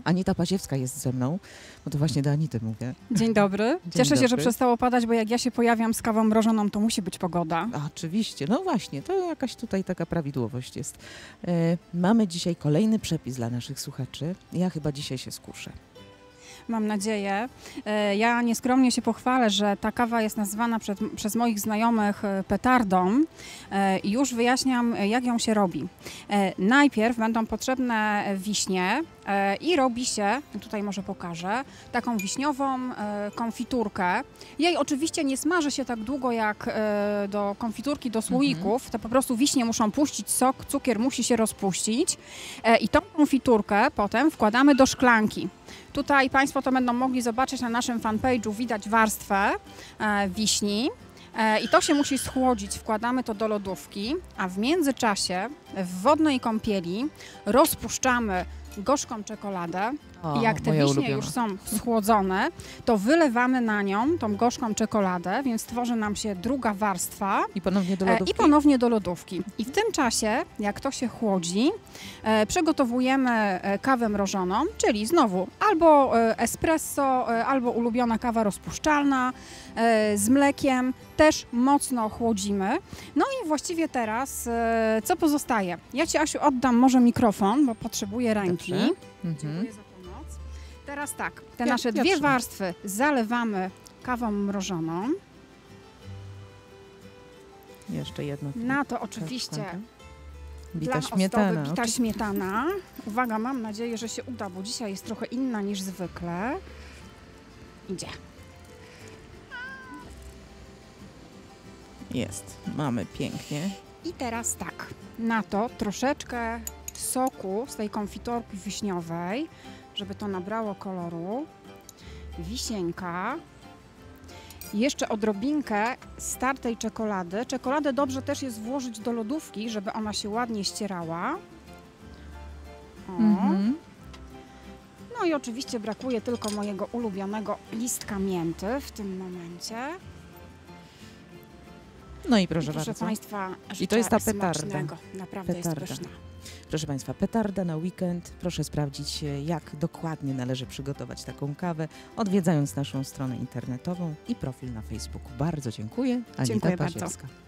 Anita Paziewska jest ze mną, bo to właśnie do Anity mówię. Dzień dobry. Cieszę się, że przestało padać, bo jak ja się pojawiam z kawą mrożoną, to musi być pogoda. Oczywiście, no właśnie, to jakaś tutaj taka prawidłowość jest. Mamy dzisiaj kolejny przepis dla naszych słuchaczy. Ja chyba dzisiaj się skuszę. Mam nadzieję. Ja nieskromnie się pochwalę, że ta kawa jest nazywana przez moich znajomych petardą i już wyjaśniam, jak ją się robi. Najpierw będą potrzebne wiśnie i robi się, tutaj może pokażę, taką wiśniową konfiturkę. Jej oczywiście nie smaży się tak długo jak do konfiturki, do słoików. To po prostu wiśnie muszą puścić sok, cukier musi się rozpuścić i tą konfiturkę potem wkładamy do szklanki. Tutaj Państwo to będą mogli zobaczyć na naszym fanpage'u, widać warstwę wiśni i to się musi schłodzić. Wkładamy to do lodówki, a w międzyczasie w wodnej kąpieli rozpuszczamy gorzką czekoladę. I jak te wiśnie już są schłodzone, to wylewamy na nią tą gorzką czekoladę, więc tworzy nam się druga warstwa. I ponownie do lodówki? I ponownie do lodówki. I w tym czasie, jak to się chłodzi, przygotowujemy kawę mrożoną, czyli znowu albo espresso, albo ulubiona kawa rozpuszczalna z mlekiem. Też mocno chłodzimy. No i właściwie teraz co pozostaje? Ja Ci, Asiu, oddam może mikrofon, bo potrzebuję ręki. Dziękuję za pomoc. Teraz tak, te nasze dwie warstwy zalewamy kawą mrożoną. Jeszcze jedno. Na to oczywiście bita śmietana. Bita śmietana. Uwaga, mam nadzieję, że się uda, bo dzisiaj jest trochę inna niż zwykle. Idzie. Jest, mamy pięknie. I teraz tak, na to troszeczkę soku z tej konfiturki wiśniowej, żeby to nabrało koloru, wisienka, jeszcze odrobinkę startej czekolady. Czekoladę dobrze też jest włożyć do lodówki, żeby ona się ładnie ścierała. No i oczywiście brakuje tylko mojego ulubionego listka mięty w tym momencie. No i proszę bardzo. Państwa, i to jest ta petarda. Naprawdę jest pyszna. Proszę Państwa, petarda na weekend. Proszę sprawdzić, jak dokładnie należy przygotować taką kawę, odwiedzając naszą stronę internetową i profil na Facebooku. Bardzo dziękuję. Anita Paziewska.